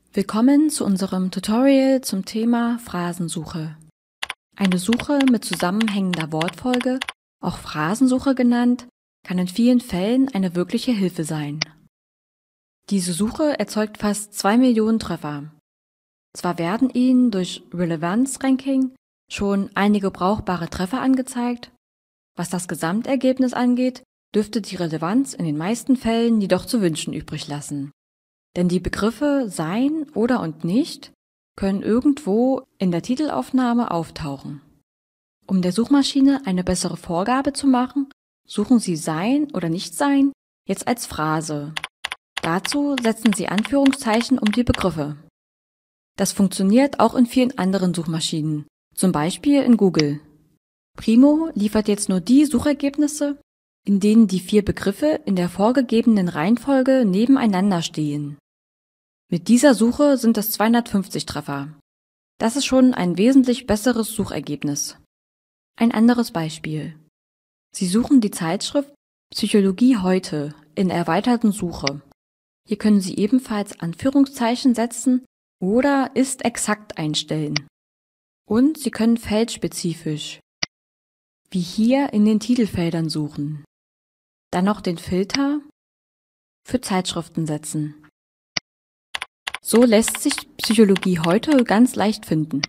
Willkommen zu unserem Tutorial zum Thema Phrasensuche. Eine Suche mit zusammenhängender Wortfolge, auch Phrasensuche genannt, kann in vielen Fällen eine wirkliche Hilfe sein. Diese Suche erzeugt fast 2 Millionen Treffer. Zwar werden Ihnen durch Relevanz-Ranking schon einige brauchbare Treffer angezeigt, was das Gesamtergebnis angeht, dürfte die Relevanz in den meisten Fällen jedoch zu wünschen übrig lassen. Denn die Begriffe sein oder und nicht können irgendwo in der Titelaufnahme auftauchen. Um der Suchmaschine eine bessere Vorgabe zu machen, suchen Sie sein oder nicht sein jetzt als Phrase. Dazu setzen Sie Anführungszeichen um die Begriffe. Das funktioniert auch in vielen anderen Suchmaschinen, zum Beispiel in Google. Primo liefert jetzt nur die Suchergebnisse, in denen die 4 Begriffe in der vorgegebenen Reihenfolge nebeneinander stehen. Mit dieser Suche sind es 250 Treffer. Das ist schon ein wesentlich besseres Suchergebnis. Ein anderes Beispiel. Sie suchen die Zeitschrift Psychologie heute in der erweiterten Suche. Hier können Sie ebenfalls Anführungszeichen setzen oder ist exakt einstellen. Und Sie können feldspezifisch, wie hier in den Titelfeldern suchen. Dann noch den Filter für Zeitschriften setzen. So lässt sich Psychologie heute ganz leicht finden.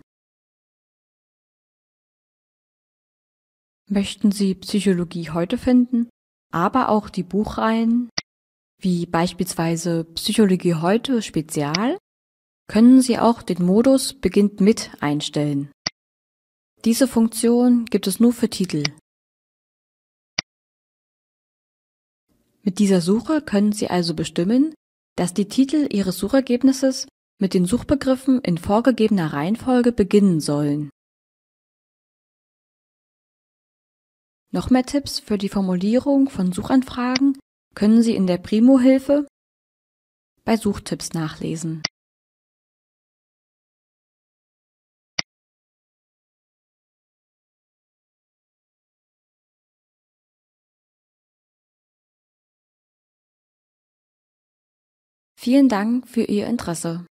Möchten Sie Psychologie heute finden, aber auch die Buchreihen, wie beispielsweise Psychologie heute Spezial, können Sie auch den Modus Beginnt mit einstellen. Diese Funktion gibt es nur für Titel. Mit dieser Suche können Sie also bestimmen, dass die Titel Ihres Suchergebnisses mit den Suchbegriffen in vorgegebener Reihenfolge beginnen sollen. Noch mehr Tipps für die Formulierung von Suchanfragen können Sie in der Primo-Hilfe bei Suchtipps nachlesen. Vielen Dank für Ihr Interesse.